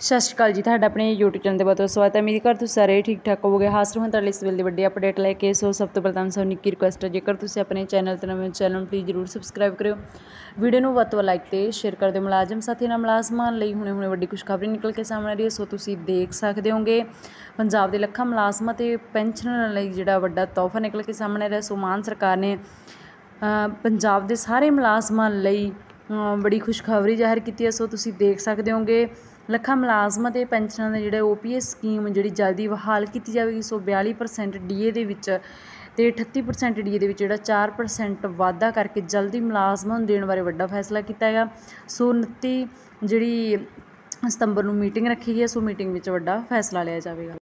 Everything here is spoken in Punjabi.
ਸਤਿ ਸ਼੍ਰੀ ਅਕਾਲ ਜੀ। ਤੁਹਾਡਾ ਆਪਣੇ YouTube ਚੈਨਲ 'ਤੇ ਬਹੁਤ ਬਹੁਤ ਸਵਾਗਤ ਹੈ। ਉਮੀਦ ਕਰ ਤੁਸੀਂ ਸਾਰੇ ਠੀਕ ਠਾਕ ਹੋਵੋਗੇ। ਹਾਜ਼ਰ ਹਾਂ ਤੁਹਾਡੇ ਲਈ ਇਸ ਵੇਲੇ ਦੀ ਵੱਡੀ ਅਪਡੇਟ ਲੈ ਕੇ। ਸੋ ਸਭ ਤੋਂ ਪਹਿਲਾਂ ਸਾਨੂੰ ਨਿੱਕੀ ਰਿਕੁਐਸਟ ਹੈ, ਜੇਕਰ ਤੁਸੀਂ ਆਪਣੇ ਚੈਨਲ 'ਤੇ ਨਵੇਂ ਚੈਨਲ ਨੂੰ ਪਲੀਜ਼ ਜ਼ਰੂਰ ਸਬਸਕ੍ਰਾਈਬ ਕਰਿਓ। ਵੀਡੀਓ ਨੂੰ ਵੱਧ ਤੋਂ ਵੱਧ ਲਾਈਕ ਅਤੇ ਸ਼ੇਅਰ ਕਰ ਦਿਓ। ਮੁਲਾਜ਼ਮ ਸਾਥੀਆਂ ਨਾਲ ਮੁਲਾਜ਼ਮਾਂ ਲਈ ਹੁਣੇ ਵੱਡੀ ਖੁਸ਼ਖਬਰੀ ਨਿਕਲ ਕੇ ਸਾਹਮਣੇ ਆ ਰਹੀ ਹੈ। ਸੋ ਤੁਸੀਂ ਦੇਖ ਸਕਦੇ ਹੋਗੇ, ਪੰਜਾਬ ਦੇ ਲੱਖਾਂ ਮੁਲਾਜ਼ਮਾਂ ਅਤੇ ਪੈਨਸ਼ਨਰਾਂ ਲਈ ਜਿਹੜਾ ਵੱਡਾ ਤੋਹਫਾ ਨਿਕਲ ਕੇ ਸਾਹਮਣੇ ਆ ਰਿਹਾ। ਸੋ ਮਾਨ ਸਰਕਾਰ ਨੇ ਪੰਜਾਬ ਦੇ ਸਾਰੇ ਮੁਲਾਜ਼ਮਾਂ ਲਈ ਬੜੀ ਖੁਸ਼ਖਬਰੀ ਜ਼ਾਹਿਰ ਕੀਤੀ ਹੈ। ਸੋ ਤੁਸੀਂ ਦੇਖ ਸਕਦੇ ਹੋਗੇ, ਲੱਖਾਂ ਮੁਲਾਜ਼ਮਾਂ ਅਤੇ ਪੈਨਸ਼ਨਾਂ ਦੇ ਜਿਹੜੇ OPS ਸਕੀਮ ਜਿਹੜੀ ਜਲਦੀ ਬਹਾਲ ਕੀਤੀ ਜਾਵੇਗੀ। ਸੋ 42% DA ਦੇ ਵਿੱਚ ਅਤੇ 38% DA ਦੇ ਵਿੱਚ ਜਿਹੜਾ 4% ਵਾਧਾ ਕਰਕੇ ਜਲਦੀ ਮੁਲਾਜ਼ਮਾਂ ਨੂੰ ਦੇਣ ਬਾਰੇ ਵੱਡਾ ਫੈਸਲਾ ਕੀਤਾ ਹੈਗਾ। ਸੋ 29 ਜਿਹੜੀ ਸਤੰਬਰ ਨੂੰ ਮੀਟਿੰਗ ਰੱਖੀ ਗਈ ਹੈ। ਸੋ ਮੀਟਿੰਗ ਵਿੱਚ ਵੱਡਾ ਫੈਸਲਾ ਲਿਆ ਜਾਵੇਗਾ।